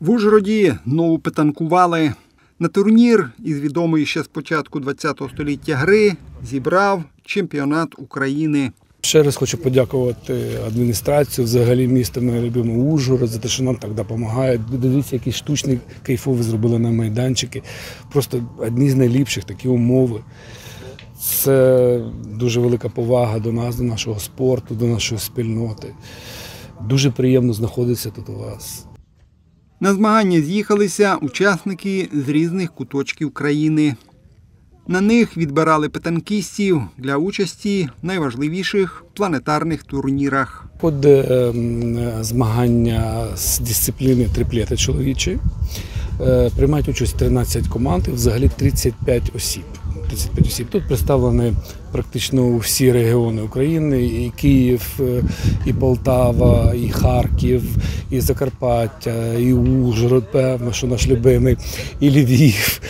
В Ужгороді знову петанкували. На турнір із відомої ще з початку ХХ століття гри зібрав чемпіонат України. Ще раз хочу подякувати адміністрацію, взагалі міста моє любиме Ужгород, за те, що нам так допомагають. Дивіться, які штучні, кайфові зробили на майданчики. Просто одні з найліпших такі умови. Це дуже велика повага до нас, до нашого спорту, до нашої спільноти. Дуже приємно знаходитися тут у вас. На змагання з'їхалися учасники з різних куточків країни. На них відбирали петанкістів для участі в найважливіших планетарних турнірах. Ходить змагання з дисципліни триплети чоловічої. Приймають участь 13 команд і взагалі 35 осіб. Тут представлені практично всі регіони України, і Київ, і Полтава, і Харків, і Закарпаття, і Ужгород, певно, що наш любимий, і Львів.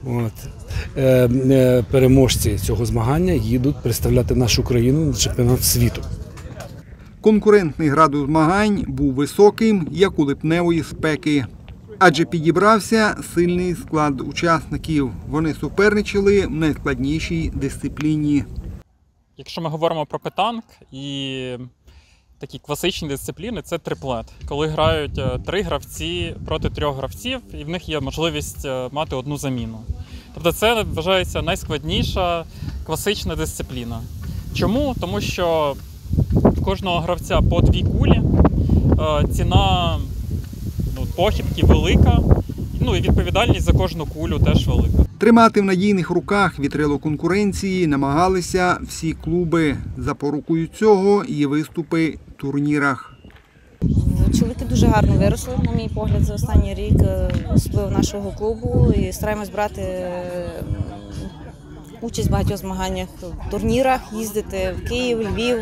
Переможці цього змагання їдуть представляти нашу країну на чемпіонат світу. Конкурентний градус змагань був високим, як у липневої спеки. Адже підібрався сильний склад учасників. Вони суперничали в найскладнішій дисципліні. Якщо ми говоримо про петанк і такі класичні дисципліни, це триплет. Коли грають 3 гравці проти 3 гравців, і в них є можливість мати одну заміну. Тобто це вважається найскладніша класична дисципліна. Чому? Тому що в кожного гравця по 2 кулі, ціна похибки велика, і відповідальність за кожну кулю теж велика. Тримати в надійних руках вітрило конкуренції намагалися всі клуби. Запорукою цього є виступи в турнірах. Чоловіки дуже гарно виросли, на мій погляд, за останній рік, особливо нашого клубу. І стараємось брати участь в багатьох змаганнях, в турнірах, їздити в Київ, Львів,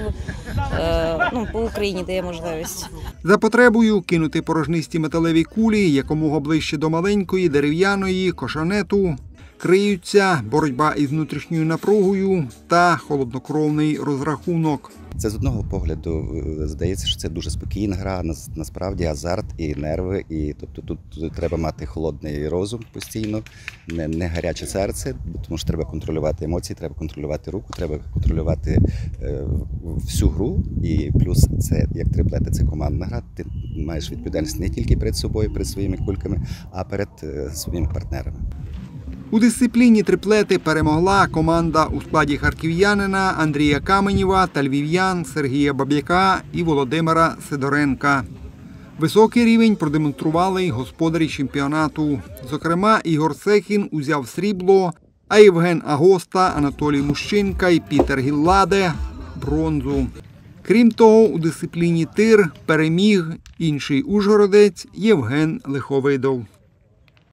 по Україні, де є можливість. За потребою кинути порожнисті металеві кулі якомога ближче до маленької дерев'яної кошанету криються боротьба із внутрішньою напругою та холоднокровний розрахунок. Це з одного погляду здається, що це дуже спокійна гра, насправді азарт і нерви. І тобто тут треба мати холодний розум постійно, не гаряче серце, тому що треба контролювати емоції, треба контролювати руку, треба контролювати всю гру. І плюс це як триплети, це командна гра. Ти маєш відповідальність не тільки перед собою, перед своїми кульками, а перед своїми партнерами. У дисципліні триплети перемогла команда у складі харків'янина Андрія Каменєва та львів'ян Сергія Баб'яка і Володимира Сидоренка. Високий рівень продемонстрували й господарі чемпіонату. Зокрема, Ігор Сехін узяв срібло, а Євген Агоста, Анатолій Мущинка і Пітер Гілладе – бронзу. Крім того, у дисципліні тир переміг інший ужгородець Євген Лиховидов.